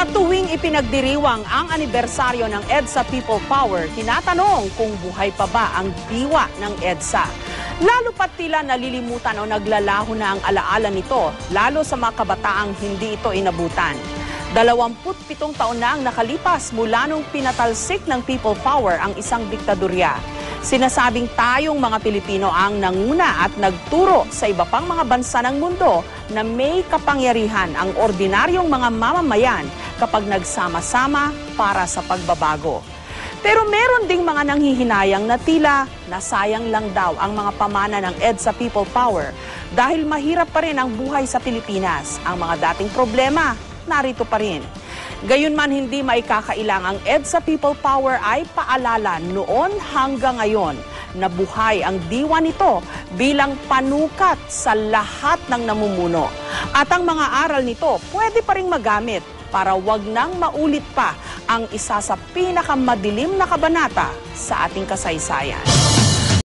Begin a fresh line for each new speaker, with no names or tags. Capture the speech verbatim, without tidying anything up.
Sa tuwing ipinagdiriwang ang anibersaryo ng EDSA People Power, tinatanong kung buhay pa ba ang diwa ng EDSA. Lalo pat tila nalilimutan o naglalaho na ang alaala nito, lalo sa mga kabataang hindi ito inabutan. Dalawamput pitong taon na ang nakalipas mula nung pinatalsik ng People Power ang isang diktadorya. Sinasabing tayong mga Pilipino ang nanguna at nagturo sa iba pang mga bansa ng mundo na may kapangyarihan ang ordinaryong mga mamamayan kapag nagsama-sama para sa pagbabago. Pero meron ding mga nanghihinayang na tila nasayang lang daw ang mga pamana ng EDSA People Power dahil mahirap pa rin ang buhay sa Pilipinas. Ang mga dating problema, narito pa rin. Gayunman hindi maikakailang ang EDSA People Power ay paalala noon hanggang ngayon na buhay ang diwa nito bilang panukat sa lahat ng namumuno. At ang mga aral nito pwede pa ring magamit para wag nang maulit pa ang isa sa pinakamadilim na kabanata sa ating kasaysayan.